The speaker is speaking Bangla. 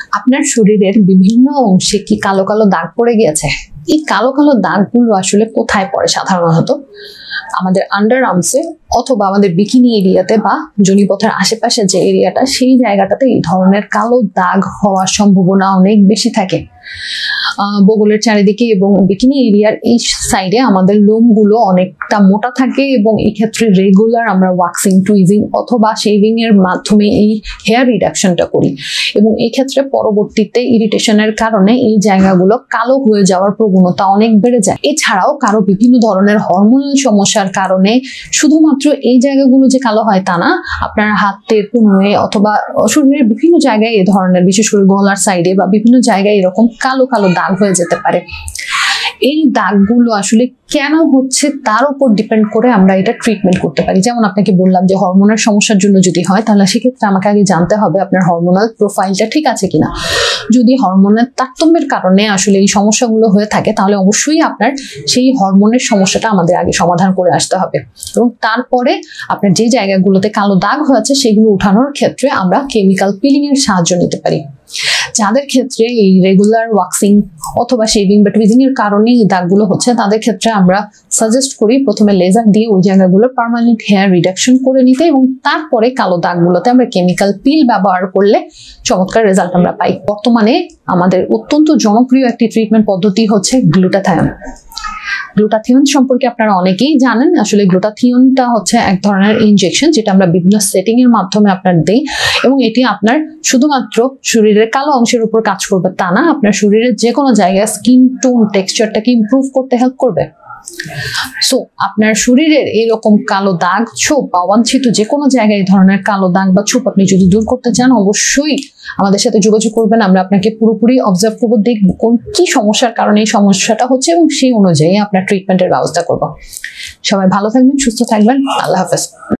আপনার শরীরের বিভিন্ন অংশে কি কালো কালো দাগ পড়ে গিয়েছে? এই কালো কালো দাগগুলো আসলে কোথায় পড়ে সাধারণত? আমাদের আন্ডার আর্মসে অথবা আমাদের বিকিনি এরিয়াতে বা যোনিপথের আশেপাশে যে এরিয়াটা, সেই জায়গাটাতে এই ধরনের কালো দাগ হওয়ার সম্ভাবনা অনেক বেশি থাকে। বগলের চারিদিকে এবং বিকিনি এরিয়ার এই সাইডে আমাদের লোমগুলো অনেকটা মোটা থাকে এবং এই ক্ষেত্রে রেগুলার আমরা ওয়াক্সিং, টুইজিং অথবা শেভিং এর মাধ্যমে এই হেয়ার রিডাকশনটা করি এবং এই ক্ষেত্রে পরবর্তীতে ইরিটেশনের কারণে এই জায়গাগুলো কালো হয়ে যাওয়ার প্রবণতা অনেক বেড়ে যায়। এছাড়াও কারো বিভিন্ন ধরনের হরমোনাল সমস্যার কারণে শুধুমাত্র এই জায়গাগুলো যে কালো হয় তা না, আপনার হাতের কনুয়ে অথবা শরীরের বিভিন্ন জায়গায় এই ধরনের, বিশেষ করে গলার সাইডে বা বিভিন্ন জায়গায় এরকম কালো কালো দাগ হয়ে যেতে পারে। এই দাগগুলো আসলে কেন হচ্ছে তার উপর ডিপেন্ড করে আমরা এটা ট্রিটমেন্ট করতে পারি। যেমন আপনাকে বললাম যে হরমোনাল সমস্যার জন্য যদি হয়, তাহলে সেক্ষেত্রে আমাকে আগে জানতে হবে আপনার হরমোনাল প্রোফাইলটা ঠিক আছে কিনা। যদি হরমোনের তারতম্যের কারণে আসলে এই সমস্যাগুলো হয়ে থাকে, তাহলে অবশ্যই আপনার সেই হরমোনের সমস্যাটা আমাদের আগে সমাধান করে আসতে হবে এবং তারপরে আপনার যে জায়গাগুলোতে কালো দাগ হয়েছে সেগুলো উঠানোর ক্ষেত্রে আমরা কেমিক্যাল পিলিং এর সাহায্য নিতে পারি। যাদের ক্ষেত্রে এই রেগুলার ওয়াক্সিং অথবা শেভিং বা টুইজিং এর কারণে এই দাগগুলো হচ্ছে, তাদের ক্ষেত্রে আমরা সাজেস্ট করি প্রথমে লেজার দিয়ে ওই জায়গাগুলো পার্মানেন্ট হেয়ার রিডাকশন করে নিতে এবং তারপরে কালো দাগগুলোতে আমরা কেমিক্যাল পিল ব্যবহার করলে চমৎকার রেজাল্ট আমরা পাই। বর্তমানে আমাদের অত্যন্ত জনপ্রিয় একটি ট্রিটমেন্ট পদ্ধতি হচ্ছে গ্লুটাথায়ন। গ্লুটাথিয়ন সম্পর্কে আপনারা অনেকেই জানেন। আসলে গ্লুটাথিয়নটা হচ্ছে এক ধরনের ইনজেকশন, যেটা আমরা বিভিন্ন সেটিং এর মাধ্যমে আপনার দেই এবং এটি আপনার শুধুমাত্র শরীরের কালো অংশের উপর কাজ করবে তা না, আপনার শরীরের যে কোনো জায়গায় স্কিন টোন, টেক্সচারটাকে ইমপ্রুভ করতে হেল্প করবে। সো আপনার শরীরের এইরকম কালো দাগ, ছোপ বা অবাঞ্ছিত যে কোনো জায়গায় এই ধরনের কালো দাগ বা ছোপ আপনি যদি দূর করতে চান, অবশ্যই আমাদের সাথে যোগাযোগ করবেন। আমরা আপনাকে পুরোপুরি অবজার্ভ করবো, দেখবো কোন কি সমস্যার কারণে এই সমস্যাটা হচ্ছে এবং সেই অনুযায়ী আপনার ট্রিটমেন্টের ব্যবস্থা করবো। সবাই ভালো থাকবেন, সুস্থ থাকবেন। আল্লাহ হাফেজ।